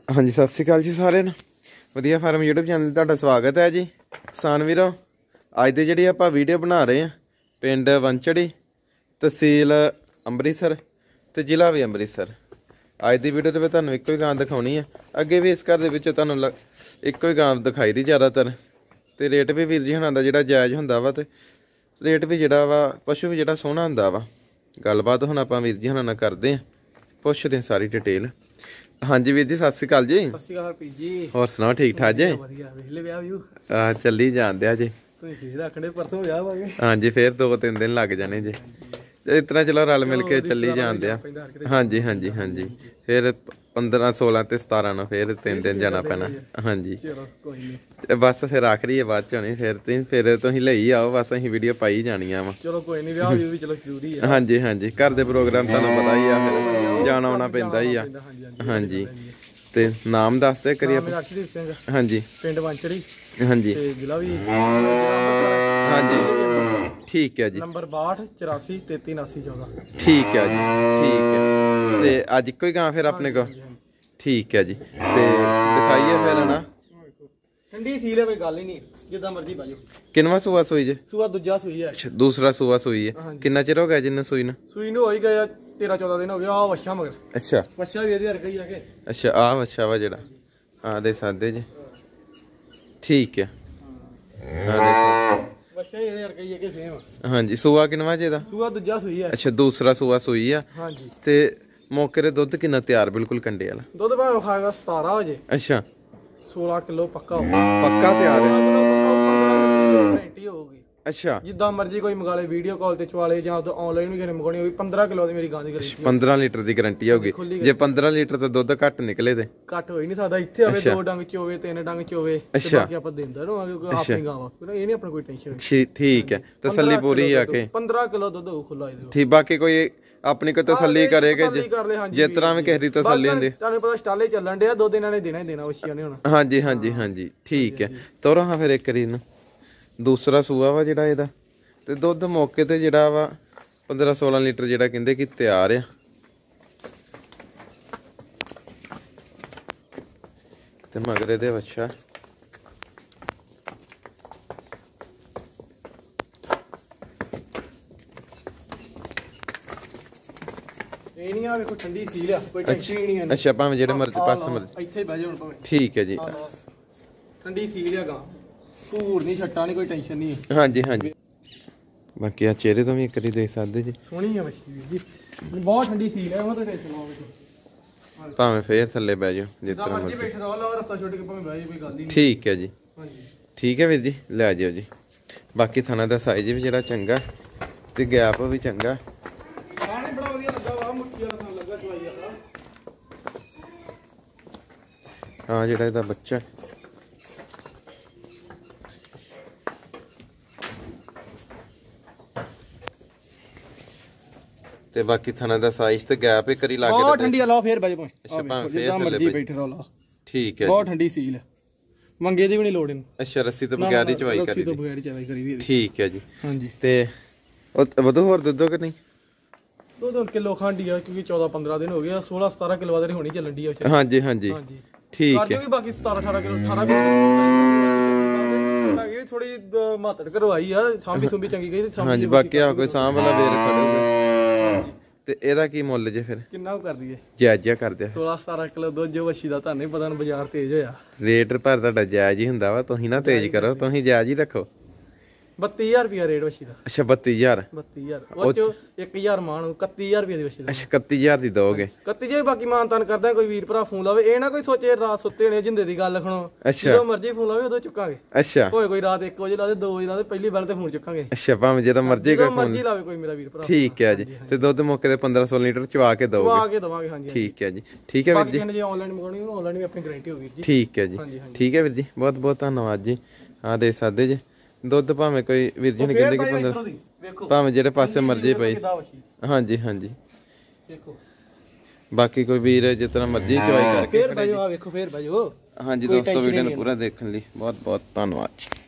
हाँ जी, सत श्री अकाल जी सारे वधिया फार्म यूट्यूब चैनल तुहाडा स्वागत है जी। किसान वीरो, अज दे जिहड़ी आपां वीडियो बना रहे हैं पिंड वंचड़ी, तहसील अमृतसर ते जिला भी अमृतसर। अज की वीडियो तो मैं तुहानूं इक्को ही गां दिखाउणी है। अगे भी इस घर दे विच तुहानूं इक्को ही गां दिखाई दी ज़्यादातर। ते रेट भी वीर जी हुणां दा जिहड़ा जायज़ हुंदा वा, ते रेट भी जिहड़ा वा पशु भी जिहड़ा सोहना हुंदा वा। गलबात हुण आपां वीर जी हुणां नाल करदे हैं, पुछदे हैं सारी डिटेल। हाँ जी वीर जी, सत श्री अकाल जी। सत श्री अकाल पी जी, होर सुनाओ, ठीक ठाक जी? चली जान दिया जी। हाँ जी, फिर 2-3 दिन लग जाने जी। इतना चलो रल मिल के चली जान दिया। हाँ जी हाँ जी हाँ जी, फिर 15, 16 ते 17 ना फिर 3 दिन जाना पैना। हाँ जी बस फिर आखिरी है बाद च होनी, फिर तुसीं लई आओ, बस असीं वीडियो पाई जानियां वा। चलो कोई नहीं, विआह भी चलो जरूरी है। हाँ जी हाँ जी, घर दे प्रोग्राम तुहानूं पता ही आ, फिर जाना आउणा पैंदा ही आ। हाँ जी, ते नाम दस दे करिए। अर्शदीप सिंह, हाँ जी, पिंड वंचड़ी, हाँ जी जिला भी हाँ जी, ठीक है जी। नंबर 62 84 33 79 14। ठीक है जी, ठीक है। ते अज इक्को ही गां फिर अपने को? ठीक है जी, ते दिखाइए फिर ना। ठंडी सील है, कोई गल ही नहीं, जिद्दां मर्जी बाजो। किनवा सूआ सूई जे? सूआ दूजा सूई है। अच्छा, दूसरा सूआ सूई है। कितना चिर हो गया जिन्ने सूई ना? सूई नु हो ही गया 13-14 दिन हो गया। आ वच्छा मगर। अच्छा, वच्छा भी ਇਹਦੇ ਵਰਗਾ ਹੀ ਆ ਕੇ। अच्छा आ वच्छा वा जेड़ा आ दे सादे जी। ठीक है, आ दे वच्छा ਇਹਦੇ ਵਰਗਾ ਹੀ ਆ ਕੇ सेम। हाँ जी, सूआ किनवा जे दा? सूआ दूजा सूई है। अच्छा, दूसरा सूआ सूई है। हाँ जी, ते मौके ते दुध किन्ना तैयार बिल्कुल कंडे वाला? दुध भावे खाएगा 17 हो जे। अच्छा, 16 किलो पक्का हो। पक्का तैयार है। गारंटी होगी। अच्छा, जिद्दां मर्जी कोई मंगा ले, वीडियो कॉल ते चवा ले, जां तो ऑनलाइन भी किने मंगानी होगी। 15 किलो दी मेरी गां दी गारंटी। 15 लीटर की गारंटी होगी। जे 15 लीटर तो दुध घट निकले ते घट हो ही नहीं सकदा। इत्थे आवे 2 डंग च होवे, 3 डंग च होवे, ते बाकी आपां देंदा रहांगे, अपनी गां वा। ये नहीं अपना कोई टेंशन। ठीक है, तसल्ली पूरी आके 15 किलो दुध हो खुला ਇਹਦੇ। ठीक, बाकी कोई अपनी को तसल्ली करेगा जिस तरह भी किसी की तसल्ली होंदी। ਤੁਹਾਨੂੰ ਪਤਾ ਸਟਾਲੇ ਚੱਲਣ ਡਿਆ, 2 ਦਿਨਾਂ ਨੇ ਦੇਣਾ ਹੀ ਦੇਣਾ ਵਛੀਆਂ ने ਹੁਣ। हाँ जी हाँ जी हाँ जी, ठीक है। ਤੋਰੋ ਹਾਂ ਫਿਰ ਇੱਕ ਰੀ ਨੂੰ। दूसरा सूआ ਵਾ ਜਿਹੜਾ ਇਹਦਾ, ਤੇ ਦੁੱਧ ਮੌਕੇ ਤੇ ਜਿਹੜਾ ਵਾ 15-16 ਲੀਟਰ ਜਿਹੜਾ ਕਹਿੰਦੇ ਕਿ ਤਿਆਰ ਆ। ਤੇ ਮਗਰ ਇਹਦੇ ਵੱਛਾ ਇਹ ਨਹੀਂ ਆ ਵੇਖੋ, ਠੰਡੀ ਸੀਲ ਆ, ਕੋਈ ਟੈਨਸ਼ਨ ਹੀ ਨਹੀਂ ਹੈ। ਅੱਛਾ, ਭਾਵੇਂ ਜਿਹੜੇ ਮਰਜ਼ੀ ਪਾਸੇ ਮਰਜ਼ੀ ਇੱਥੇ ਬਹਿ ਜਾ ਹੁਣ ਭਾਵੇਂ। ਠੀਕ ਹੈ ਜੀ, ਠੰਡੀ ਸੀਲ ਆ ਗਾਂ, ਧੂੜ ਨਹੀਂ, ਛੱਟਾ ਨਹੀਂ, ਕੋਈ ਟੈਨਸ਼ਨ ਨਹੀਂ ਹੈ। हाँ जी हाँ जी। बाकी आ चेहरे तो भी एक बारी देख सकते जी। ਸੋਹਣੀ ਆ ਮੱਛੀ ਵੀਰ ਜੀ, ਬਹੁਤ ਠੰਡੀ ਸੀਲ ਹੈ, ਉਹ ਤਾਂ ਟੈਨਸ਼ਨ ਨਾ ਹੋਵੇ। ਭਾਵੇਂ ਫੇਰ ਥੱਲੇ ਬਹਿ ਜਾਓ ਜਿਸ ਜਿੱਦਾਂ ਤਰ੍ਹਾਂ ਮਰਜੀ ਮਰਜ਼ੀ। ਬੈਠੇ ਰਹੋ, ਲਾ ਰਸਾ ਛੱਡ ਕੇ ਭਾਵੇਂ ਬਹਿ ਜਾ, ਕੋਈ ਗੱਲ ਹੀ ਨਹੀਂ। ਠੀਕ ਹੈ ਜੀ, ਹਾਂਜੀ, ਠੀਕ ਹੈ ਵੀਰ ਜੀ, ਲੈ ਜਾਓ ਜੀ। ਬਾਕੀ ਥਾਣਾ ਦਾ ਸਾਈਜ਼ ਵੀ ਜਿਹੜਾ ਚੰਗਾ ਤੇ ਗੈਪ ਵੀ ਚੰਗਾ। ਖਾਣੇ ਬੜਾ ਵਧੀਆ ਲੱਗਾ ਵਾ, ਮੁੱਠੀ ਵਾਲਾ ਖਾਣ ਲੱਗਾ ਚਵਾਈ ਵਾਲਾ। ਹਾਂ, ਜਿਹੜਾ ਇਹਦਾ ਬੱਚਾ ਤੇ ਬਾਕੀ ਥਾਣਾ ਦਾ ਸਾਈਜ਼ ਤੇ ਗੈਪ ਇੱਕ ਵਾਰੀ ਲਾ ਕੇ ਬਹੁਤ ਠੰਡੀ ਆ, ਲਾ ਫੇਰ ਬਹਿ ਜਾ ਭਾਵੇਂ। ਅੱਛਾ, ਭਾਵੇਂ ਫੇਰ ਜਿੱਦਾਂ ਮਰਜੀ ਬੈਠੇ ਰਹੋ, ਲਾ। ਠੀਕ ਹੈ, ਬਹੁਤ ਠੰਡੀ ਸੀਲ ਹੈ, ਮੰਗੇ ਦੀ ਵੀ ਨਹੀਂ ਲੋੜ ਇਹਨੂੰ। ਅੱਛਾ, ਰੱਸੀ ਤੋਂ ਬਗੈਰ ਹੀ ਚਵਾਈ ਕਰੀ ਰੱਸੀ ਤੋਂ ਦੀ। ਬਗੈਰ ਹੀ ਚਵਾਈ ਕਰੀ ਦੀ। ਠੀਕ ਹੈ ਜੀ। ਹਾਂਜੀ, ਤੇ ਉਹ ਵਧੂ ਹੋਰ ਦੁੱਧੋ ਕਿ ਨਹੀਂ? ਦੁੱਧ ਕਿਲੋ ਖੰਡ ਆ, ਕਿਉਂਕਿ 14-15 ਦਿਨ ਹੋ ਗਏ ਆ। 16-17 ਕਿਲੋ ਵਾਲੀ ਹੋਣੀ ਚੱਲਣ ਦੀ ਆ। ਹਾਂਜੀ ਹਾਂਜੀ, ਹਾਂਜੀ, ਠੀਕ ਸਾਡੇ ਹੈ। ਵੀ ਬਾਕੀ 17-18 ਕਿਲੋ 18 ਕਿਲੋ ਥੋੜੀ ਮਾਤੜ ਕਰਵਾਈ ਆ, ਸਾਂਭੀ ਸੁੰਭੀ ਚੰਗੀ ਗਈ ਤੇ ਹਾਂਜੀ, ਬਾਕੀ ਆ ਕੋਈ ਸਾਂਭ ਵਾਲਾ ਵੇਰ ਖੜੂਗਾ। ਤੇ ਇਹਦਾ ਕੀ ਮੁੱਲ ਜੇ ਫਿਰ? ਕਿੰਨਾ ਕੁ ਕਰ ਦਈਏ? ਜਾਇਜ਼ ਜਿਹਾ ਕਰ ਦਿਆ। 16-17 ਕਿਲੋ ਦੁੱਧ ਜੋ ਵੱਛੀ ਦਾ, ਤੁਹਾਨੂੰ ਪਤਾ ਨਾ ਬਾਜ਼ਾਰ ਤੇਜ਼ ਹੋਇਆ। ਰੇਟ ਪਰ ਤੁਹਾਡਾ ਜਾਇਜ਼ ਹੀ ਹੁੰਦਾ ਵਾ, ਤੁਸੀਂ ਨਾ ਤੇਜ਼ ਕਰੋ, ਤੁਸੀਂ ਜਾਇਜ਼ ਹੀ ਰੱਖੋ। 32,000 ਰੁਪਿਆ ਰੇਟ ਵੱਛੀ ਦਾ। ਅੱਛਾ, 32,000। 32,000 ਉਹ ਚੋਂ 1,000 ਮਾਣ, 31,000 ਰੁਪਏ ਦੀ ਵੱਛੀ ਦਾ। ਅੱਛਾ, 31,000 ਦੀ ਦੋਗੇ? 31,000 ਬਾਕੀ ਮਾਨ ਤਾਨ ਕਰਦਾ। ਕੋਈ ਵੀਰ ਭਰਾ ਫੋਨ ਲਾਵੇ, ਇਹ ਨਾ ਕੋਈ ਸੋਚੇ ਰਾਤ ਸੁੱਤੇ ਹੋਣੇ ਜਿੰਦੇ ਦੀ ਗੱਲ ਖਣੋ। ਅੱਛਾ, ਜਦੋਂ ਮਰਜ਼ੀ ਫੋਨ ਲਾਵੇ ਉਦੋਂ ਚੁੱਕਾਂਗੇ। ਅੱਛਾ, ਹੋਏ ਕੋਈ ਰਾਤ 1 ਵਜੇ ਲਾ ਦੇ, 2 ਵਜੇ ਲਾ ਦੇ, ਪਹਿਲੀ ਬੈਲ ਤੇ ਫੋਨ ਚੁੱਕਾਂਗੇ। ਅੱਛਾ, ਭਾਵੇਂ ਜਦੋਂ ਮਰਜ਼ੀ ਕੋਈ ਫੋਨ ਲਾਵੇ ਕੋਈ ਮੇਰਾ ਵੀਰ ਭਰਾ। ਠੀਕ ਹੈ ਜੀ। ਤੇ ਦੁੱਧ ਮੌਕੇ ਤੇ 15-16 ਲੀਟਰ ਚਵਾ ਕੇ ਦੋਗੇ? ਚਵਾ ਕੇ ਦਵਾਂਗੇ। ਹਾਂਜੀ, ਠੀਕ ਹੈ ਜੀ, ਠੀਕ ਹੈ ਵੀਰ ਜੀ। ਬਾਕੀ ਜੇ ਆਨਲਾਈਨ ਮੰਗਾਉਣੀ ਹੋਵੇ, ਆਨਲਾਈਨ ਵੀ ਆਪਣੀ ਗਾਰੰਟੀ ਹੋਊਗੀ ਜੀ। ਠੀਕ ਹੈ ਜੀ, ਠੀਕ ਹੈ ਵੀਰ ਜੀ, ਬਹੁਤ ਬਹੁਤ ਧੰਨਵਾਦ ਜੀ। ਆ ਦੇ ਸਕਦੇ ਜੀ ਦੁੱਧ, ਭਾਵੇਂ ਕੋਈ ਵੀਰ ਜੀ ਨੇ ਕਹਿੰਦੇ ਕਿ 15, ਭਾਵੇਂ ਜਿਹੜੇ ਪਾਸੇ ਮਰਜ਼ੀ ਪਈ। ਹਾਂਜੀ ਹਾਂਜੀ, ਦੇਖੋ ਬਾਕੀ ਕੋਈ ਵੀਰ ਜਿਸ ਤਰ੍ਹਾਂ ਮਰਜ਼ੀ ਚਵਾਈ ਕਰਕੇ ਫੇਰ ਬਾਜੋ। ਆ ਵੇਖੋ, ਫੇਰ ਬਾਜੋ। ਹਾਂਜੀ ਦੋਸਤੋ, ਵੀਡੀਓ ਨੂੰ ਪੂਰਾ ਦੇਖਣ ਲਈ ਬਹੁਤ ਬਹੁਤ ਧੰਨਵਾਦ।